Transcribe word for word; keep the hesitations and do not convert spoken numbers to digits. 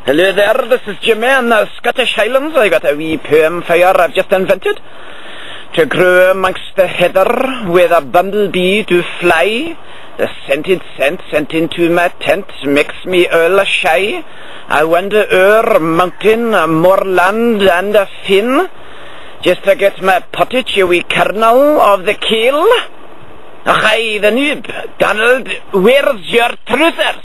Hello there, this is Jimmy in the Scottish Highlands. I got a wee poem for you I've just invented. To grow amongst the heather where the bumblebee do fly, the scented scent sent into my tent makes me all shy. I wander o'er mountain, moorland and a fin, just to get my pottage, a wee kernel of the kale. Hi, the noob. Donald, where's your trousers?